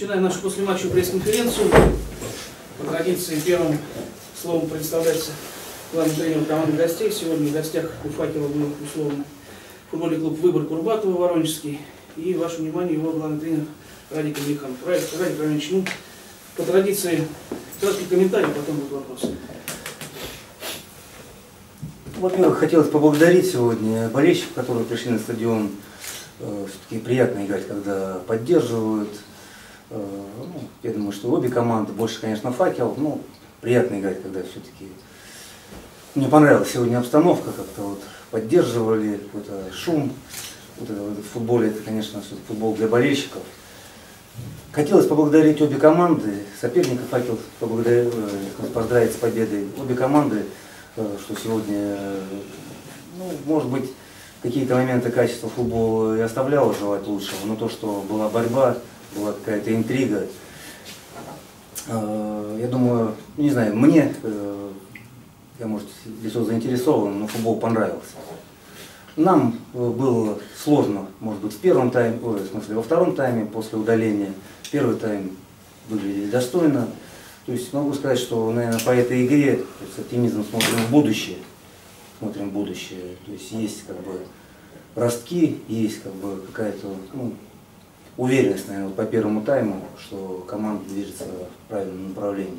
Начинаем нашу послематчевую пресс-конференцию. По традиции первым словом представляется главный тренер команды гостей. Сегодня в гостях у «Факела» был условно футбольный клуб «Выбор» Курбатова, Воронежский. И ваше внимание, его главный тренер Радик Амельханов. Радик Равильевич, ну, по традиции, краткий комментарий, а потом будут вопросы. Во-первых, хотелось поблагодарить сегодня болельщиков, которые пришли на стадион. Все-таки приятно играть, когда поддерживают. Я думаю, что обе команды, больше, конечно, «Факел», но приятно играть, когда все-таки... Мне понравилась сегодня обстановка, как-то вот поддерживали, какой-то шум. Вот это в футболе, это, конечно, футбол для болельщиков. Хотелось поблагодарить обе команды, соперника «Факел» поздравить с победой. Обе команды, что сегодня, ну, может быть, какие-то моменты качества футбола и оставляло желать лучшего, но то, что была борьба, была какая-то интрига, я думаю, не знаю, мне, я, может, здесь заинтересован, но футбол понравился. Нам было сложно, может быть, в первом тайме, в смысле, во втором тайме после удаления. Первый тайм выглядели достойно. То есть могу сказать, что, наверное, по этой игре с оптимизмом смотрим в будущее. Смотрим в будущее. То есть есть как бы ростки, есть как бы какая-то, ну, уверенность, наверное, вот по первому тайму, что команда движется в правильном направлении.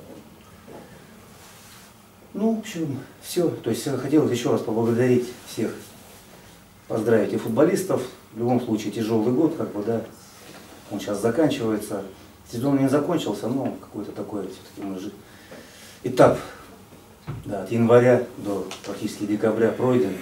Ну, в общем, все. То есть хотелось еще раз поблагодарить всех, поздравить и футболистов. В любом случае тяжелый год, как бы, да, он сейчас заканчивается. Сезон не закончился, но какой-то такой все-таки этап, да, от января до практически декабря пройден.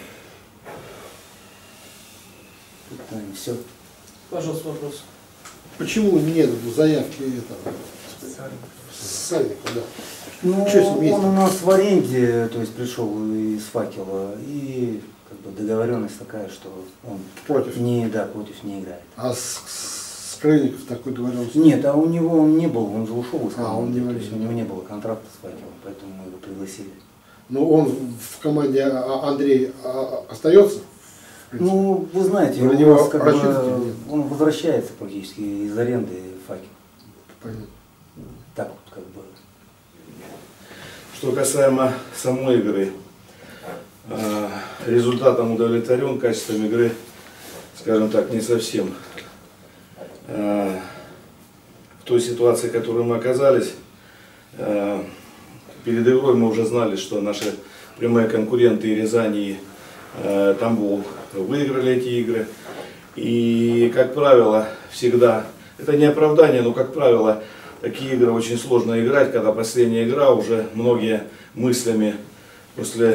Наверное, все. Пожалуйста, вопрос. Почему нет заявки этого Сальника, да? Ну, он у нас в аренде, то есть пришел из «Факела», и как бы договоренность такая, что он против не играет. А с Крыльников такой договоренности? Нет, а у него он не был, он же ушел из команды, то есть у него не было контракта с «Факелом», поэтому мы его пригласили. Но он в команде Андрей остается? Ну, вы знаете, у него как бы, он возвращается практически из аренды «Факел». Понятно. Так вот, как бы. Что касаемо самой игры, результатом удовлетворен, качеством игры, скажем так, не совсем. В той ситуации, в которой мы оказались, перед игрой мы уже знали, что наши прямые конкуренты и Рязань, и Тамбов выиграли эти игры. И, как правило, всегда, это не оправдание, но, как правило, такие игры очень сложно играть, когда последняя игра, уже многие мыслями после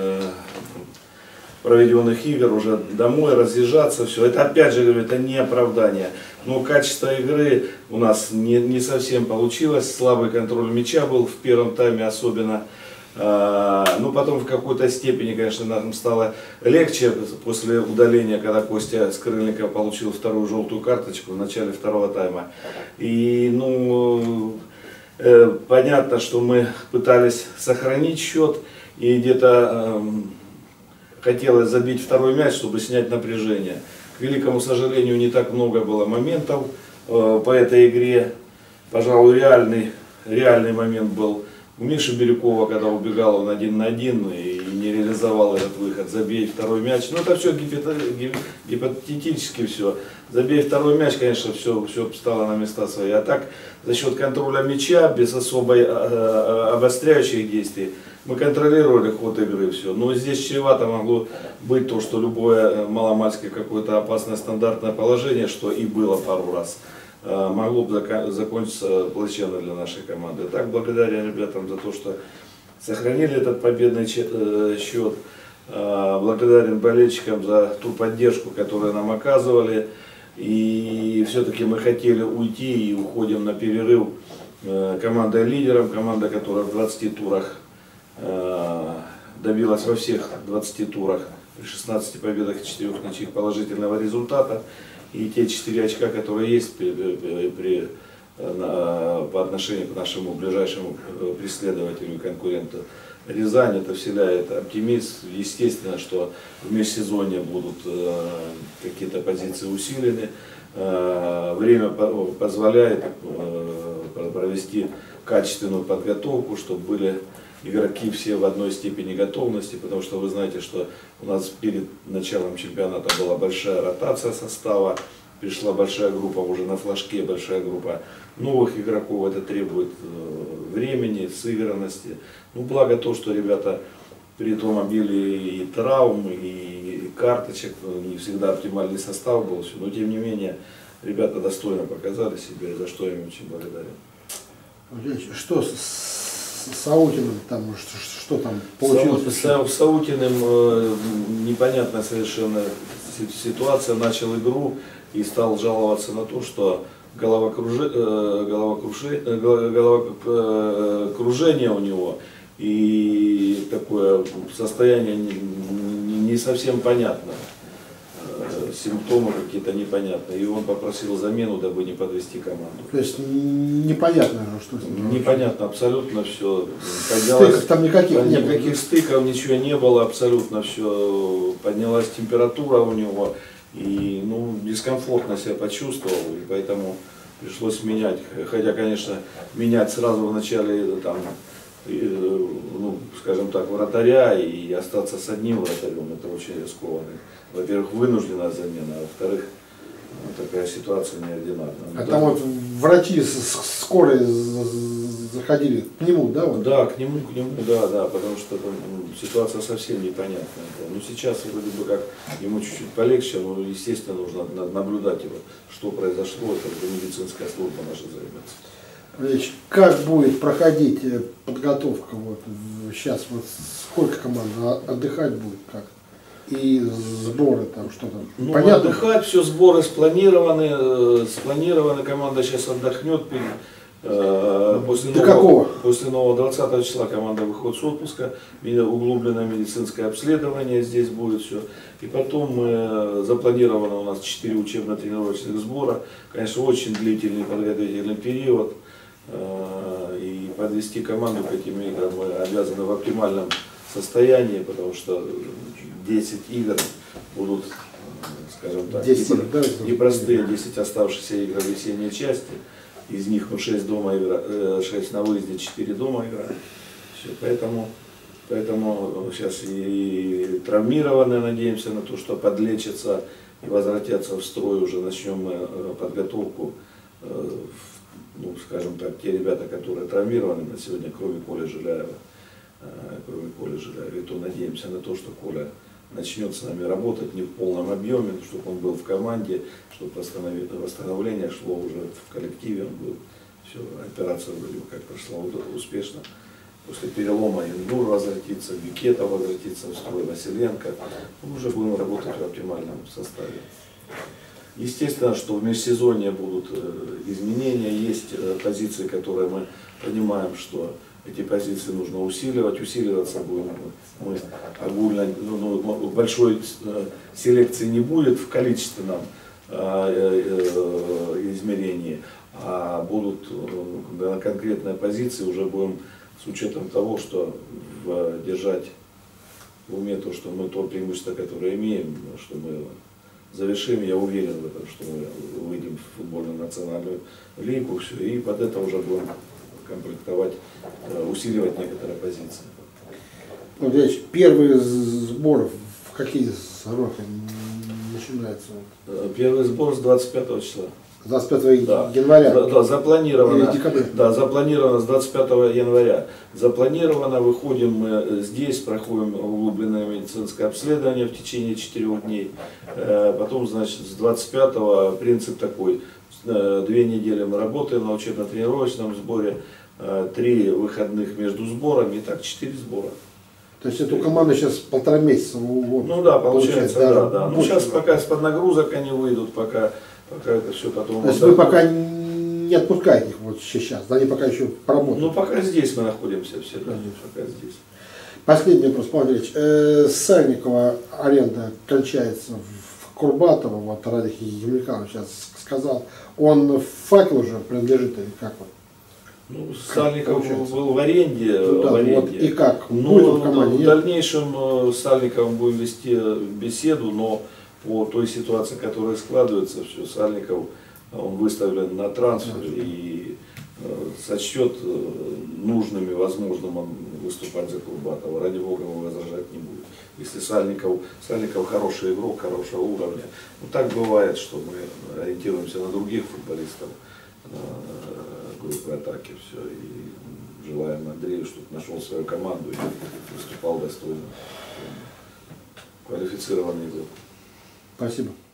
проведенных игр уже домой разъезжаться, все. Это, опять же, говорю, это не оправдание. Но качество игры у нас не совсем получилось. Слабый контроль мяча был в первом тайме особенно. Ну, потом в какой-то степени, конечно, нам стало легче после удаления, когда Костя Скрыльников получил вторую желтую карточку в начале второго тайма. И, ну, понятно, что мы пытались сохранить счет и где-то хотелось забить второй мяч, чтобы снять напряжение. К великому сожалению, не так много было моментов по этой игре. Пожалуй, реальный момент был у Миши Бирюкова, когда убегал он 1 на 1 и не реализовал этот выход. Забей второй мяч. Ну, это все гипотетически все. Забей второй мяч, конечно, все встало на места свои. А так, за счет контроля мяча, без особой обостряющих действий, мы контролировали ход игры, все. Но здесь чревато могло быть то, что любое маломальское какое-то опасное стандартное положение, что и было пару раз, могло бы закончиться плачевно для нашей команды. Так, благодаря ребятам за то, что сохранили этот победный счет. Благодарен болельщикам за ту поддержку, которую нам оказывали. И все-таки мы хотели уйти и уходим на перерыв командой лидером, команда, которая в 20 турах добилась во всех 20 турах при 16 победах и 4 ничьих положительного результата. И те 4 очка, которые есть по отношению к нашему ближайшему преследователю и конкуренту Рязань, это вселяет оптимизм. Естественно, что в межсезонье будут какие-то позиции усилены. время позволяет провести качественную подготовку, чтобы были игроки все в одной степени готовности, потому что вы знаете, что у нас перед началом чемпионата была большая ротация состава, пришла большая группа, уже на флажке большая группа новых игроков, это требует времени, сыгранности. Ну, благо то, что ребята при том обилии и травм, и карточек, не всегда оптимальный состав был, но тем не менее ребята достойно показали себя, за что я им очень благодарен. Что с Саутиным, там, что там получилось? С Саутиным непонятная совершенно ситуация, начал игру и стал жаловаться на то, что головокружение у него и такое состояние не совсем понятно, симптомы какие-то непонятные, и он попросил замену, дабы не подвести команду. То есть непонятно, что с ним? Непонятно абсолютно все. Стыков там никаких стыков, ничего не было, абсолютно все. Поднялась температура у него, и дискомфортно себя почувствовал, и поэтому пришлось менять. Хотя, конечно, менять сразу в начале, скажем так, вратаря и остаться с одним вратарем, это очень рискованно. Во-первых, вынужденная замена, а во-вторых, такая ситуация неординарная. А там вот врачи скорой заходили к нему, да? Вот? Да, к нему, да, потому что ситуация совсем непонятная. Сейчас вроде бы как ему чуть-чуть полегче, но естественно нужно наблюдать его, что произошло, это медицинская служба наша займется. Как будет проходить подготовка? Вот сейчас вот сколько команд отдыхать будет, как? И сборы там что-то. Понятно? Отдыхать, все сборы спланированы, команда сейчас отдохнет. После нового 20 числа команда выходит с отпуска, углубленное медицинское обследование здесь будет все. И потом запланировано у нас 4 учебно-тренировочных сбора. Конечно, очень длительный подготовительный период. И подвести команду к этим играм мы обязаны в оптимальном состоянии, потому что 10 игр будут, скажем так, 10, непростые, 10 оставшихся игр в весенней части. Из них 6 дома игра, 6 на выезде, 4 дома играют. Поэтому сейчас и травмированные надеемся на то, что подлечатся и возвратятся в строй, уже начнем подготовку. Скажем так, те ребята, которые травмированы на сегодня, кроме Коли Жиляева, и то надеемся на то, что Коля начнет с нами работать не в полном объеме, чтобы он был в команде, чтобы восстановление шло уже в коллективе, все, операция вроде как прошла успешно. После перелома Индур возвратится, Бикета возвратится в строй, Василенко, мы уже будем работать в оптимальном составе. Естественно, что в межсезонье будут изменения, есть позиции, которые мы понимаем, что эти позиции нужно усиливать, усиливаться будем мы огульно, большой селекции не будет в количественном измерении, а будут на конкретные позиции уже будем с учетом того, что держать в уме то, что мы то преимущество, которое имеем, что мы завершим, я уверен в этом, что мы выйдем в футбольную национальную лигу, все, и под это уже будем комплектовать, усиливать некоторые позиции. Первый сбор в какие сроки начинается? Первый сбор с 25 числа. С 25 января? Да, запланировано. Или декабря? Да, запланировано с 25 января. Запланировано, выходим мы здесь, проходим углубленное медицинское обследование в течение 4 дней. Потом, значит, с 25 принцип такой. 2 недели мы работаем на учебно-тренировочном сборе, 3 выходных между сборами, и так 4 сбора. То есть эту команду сейчас 1,5 месяца? Получается, да. Сейчас пока с-под нагрузок они выйдут, пока это все потом... То есть вы пока не отпускаете их вот сейчас, они пока еще поработают? Пока здесь мы находимся все, да, пока здесь. Последний вопрос, Павел Андреевич. Сальникова аренда кончается в Курбатово, вот Радик Емельянов сейчас сказал. Он в «Факел» уже принадлежит или как вот? Сальников был в аренде. Вот, и как? Будет в команде? В дальнейшем с Сальниковым будем вести беседу, но по той ситуации, которая складывается, все, Сальников, он выставлен на трансфер и сочтет нужным и возможным он выступать за Курбатова. Ради бога, его возражать не будет. Если Сальников хороший игрок, хорошего уровня. Ну, так бывает, что мы ориентируемся на других футболистов группы атаки. Все, и желаем Андрею, чтобы нашел свою команду и выступал достойно. Квалифицированный игрок. Спасибо.